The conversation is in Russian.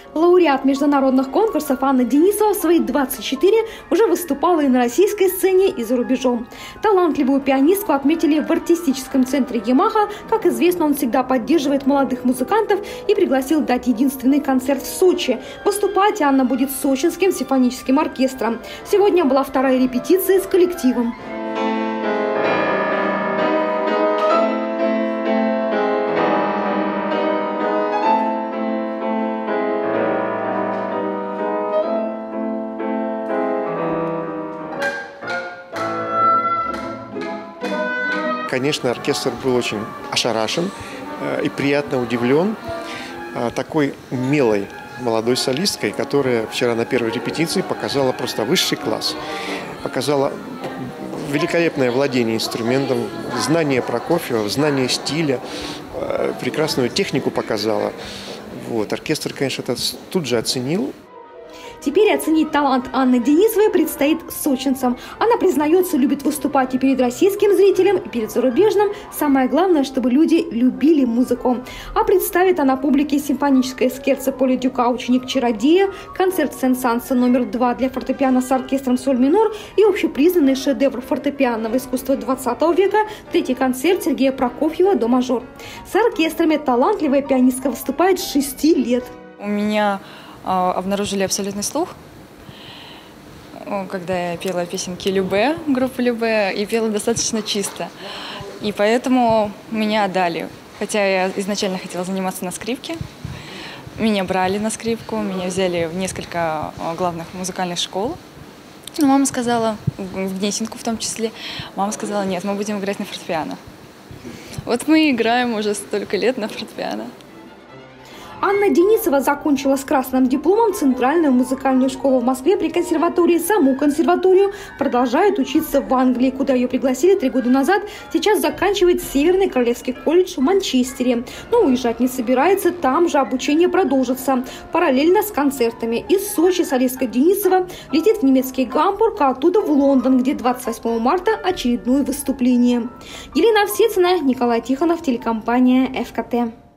Лауреат международных конкурсов Анна Денисова в свои 24 уже выступала и на российской сцене, и за рубежом. Талантливую пианистку отметили в артистическом центре «Ямаха». Как известно, он всегда поддерживает молодых музыкантов и пригласил дать единственный концерт в Сочи. Выступать Анна будет с Сочинским симфоническим оркестром. Сегодня была вторая репетиция с коллективом. Конечно, оркестр был очень ошарашен и приятно удивлен такой умелой молодой солисткой, которая вчера на первой репетиции показала просто высший класс. Показала великолепное владение инструментом, знание Прокофьева, знание стиля, прекрасную технику показала. Оркестр, конечно, это тут же оценил. Теперь оценить талант Анны Денисовой предстоит сочинцам. Она признается, любит выступать и перед российским зрителем, и перед зарубежным. Самое главное, чтобы люди любили музыку. А представит она публике симфоническое скерцо Поля Дюка «Ученик чародея», концерт Сен-Санса номер 2 для фортепиано с оркестром соль минор и общепризнанный шедевр фортепианного искусства 20 века третий концерт Сергея Прокофьева «До мажор». С оркестрами талантливая пианистка выступает с 6 лет. У меня обнаружили абсолютный слух, когда я пела песенки Любэ, группы Любэ, и пела достаточно чисто. И поэтому меня отдали. Хотя я изначально хотела заниматься на скрипке. Меня брали на скрипку, меня взяли в несколько главных музыкальных школ. Но мама сказала, в Гнесинку в том числе, мама сказала: нет, мы будем играть на фортепиано. Вот мы играем уже столько лет на фортепиано. Анна Денисова закончила с красным дипломом Центральную музыкальную школу в Москве при консерватории. Саму консерваторию продолжает учиться в Англии, куда ее пригласили 3 года назад. Сейчас заканчивает Северный Королевский колледж в Манчестере. Но уезжать не собирается, там же обучение продолжится. Параллельно с концертами. Из Сочи солистка Денисова летит в немецкий Гамбург, а оттуда в Лондон, где 28 марта очередное выступление. Елена Овсецина, Николай Тихонов, телекомпания ФКТ.